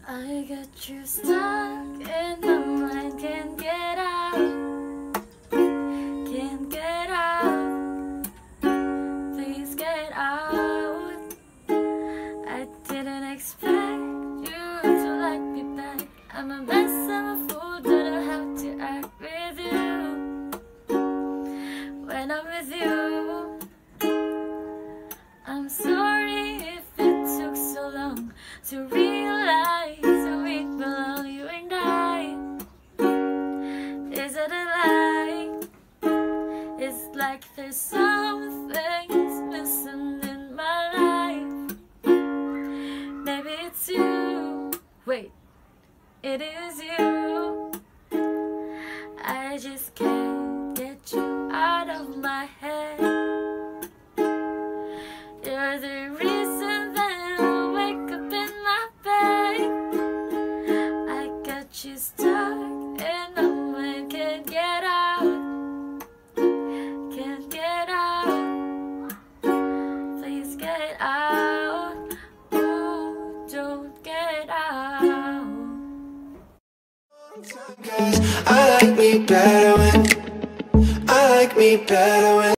I get you stuck in my mind, can't get out, can't get out, please get out. I didn't expect you to like me back. I'm a mess, I'm a fool, don't know how to act with you. When I'm with you, I'm sorry if it took so long to realize that we belong, you and I. Is it a lie? It's like there's something's missing in my life. Maybe it's you. Wait, it is you. I just can't get you out of my head. You're the reason that I wake up in my bed. I got you stuck in my mind, can't get out, can't get out, please get out, ooh, don't get out. I like me better when